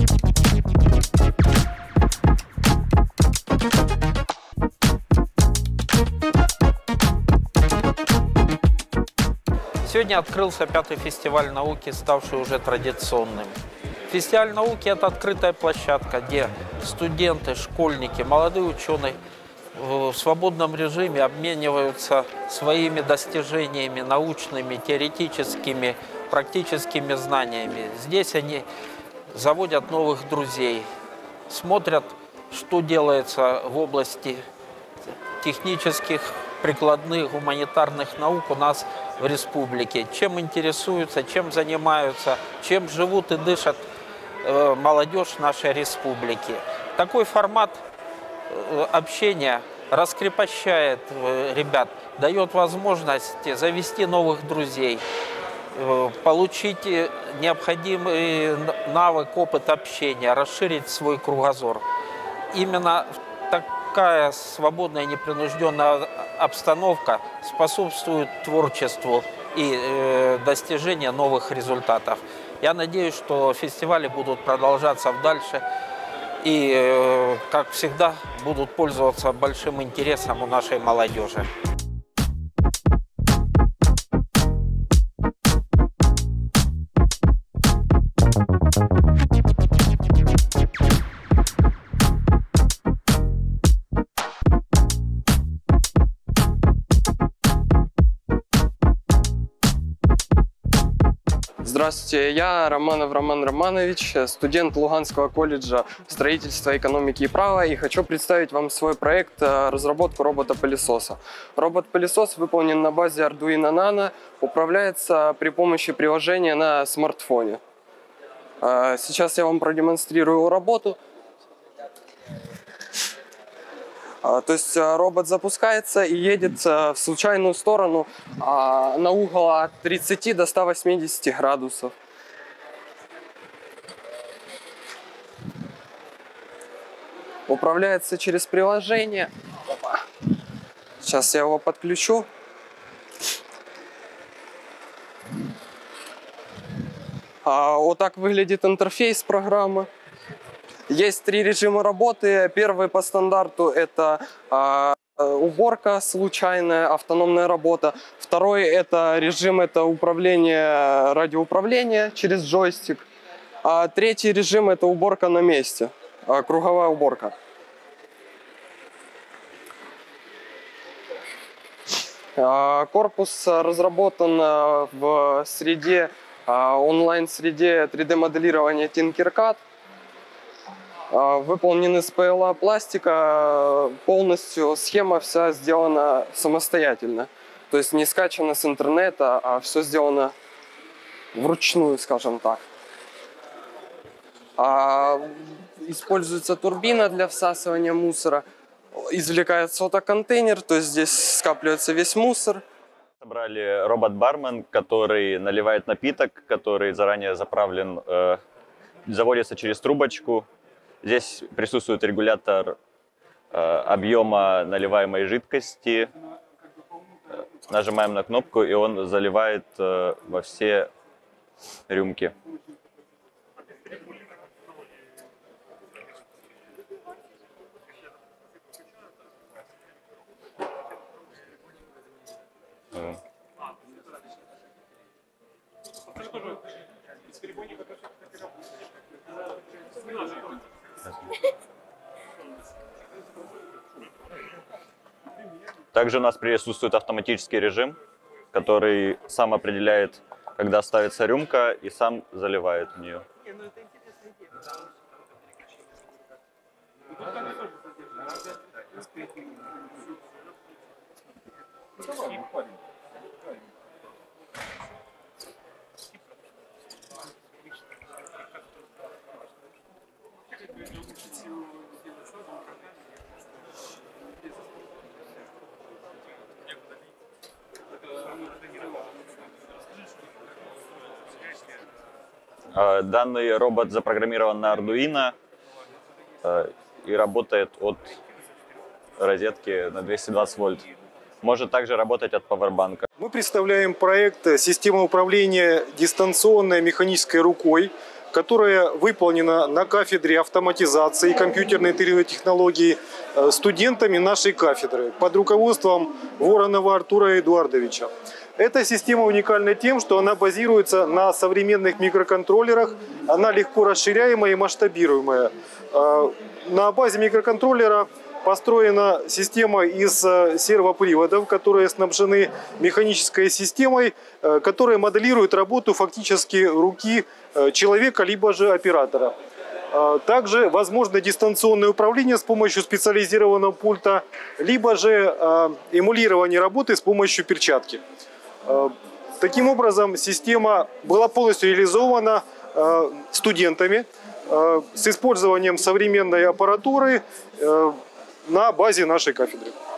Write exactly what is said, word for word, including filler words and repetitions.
Сегодня открылся пятый фестиваль науки, ставший уже традиционным. Фестиваль науки – это открытая площадка, где студенты, школьники, молодые ученые в свободном режиме обмениваются своими достижениями научными, теоретическими, практическими знаниями. Здесь они заводят новых друзей, смотрят, что делается в области технических, прикладных, гуманитарных наук у нас в республике, чем интересуются, чем занимаются, чем живут и дышат э, молодежь нашей республики. Такой формат э, общения раскрепощает э, ребят, дает возможность завести новых друзей, э, получить необходимый навык, опыт общения, расширить свой кругозор. Именно такая свободная, непринужденная обстановка способствует творчеству и э, достижению новых результатов. Я надеюсь, что фестивали будут продолжаться дальше и, э, как всегда, будут пользоваться большим интересом у нашей молодежи. Здравствуйте, я Романов Роман Романович, студент Луганского колледжа строительства, экономики и права, и хочу представить вам свой проект разработку робота-пылесоса. Робот-пылесос выполнен на базе Arduino Nano, управляется при помощи приложения на смартфоне. Сейчас я вам продемонстрирую его работу. То есть робот запускается и едет в случайную сторону на угол от тридцати до ста восьмидесяти градусов. Управляется через приложение. Сейчас я его подключу. Вот так выглядит интерфейс программы. Есть три режима работы. Первый по стандарту – это э, уборка случайная, автономная работа. Второй – это режим это управление, радиоуправление через джойстик. А третий режим – это уборка на месте, э, круговая уборка. Э, корпус разработан в среде, э, онлайн-среде три дэ моделирования Tinkercad. Выполнен из пэ эл а пластика, полностью схема вся сделана самостоятельно. То есть не скачано с интернета, а все сделано вручную, скажем так. А, используется турбина для всасывания мусора. Извлекается контейнер, то есть здесь скапливается весь мусор. Собрали робот-бармен, который наливает напиток, который заранее заправлен, э, заводится через трубочку. Здесь присутствует регулятор э, объема наливаемой жидкости. Нажимаем на кнопку, и он заливает э, во все рюмки. Также у нас присутствует автоматический режим, который сам определяет, когда ставится рюмка, и сам заливает в нее. Данный робот запрограммирован на Arduino и работает от розетки на двести двадцать вольт. Может также работать от пауэрбанка. Мы представляем проект «Система управления дистанционной механической рукой». которая выполнена на кафедре автоматизации и компьютерной технологии студентами нашей кафедры под руководством Воронова Артура Эдуардовича. Эта система уникальна тем, что она базируется на современных микроконтроллерах, она легко расширяемая и масштабируемая. На базе микроконтроллера построена система из сервоприводов, которые снабжены механической системой, которая моделирует работу фактически руки человека, либо же оператора. Также возможно дистанционное управление с помощью специализированного пульта, либо же эмулирование работы с помощью перчатки. Таким образом, система была полностью реализована студентами с использованием современной аппаратуры на базе нашей кафедры.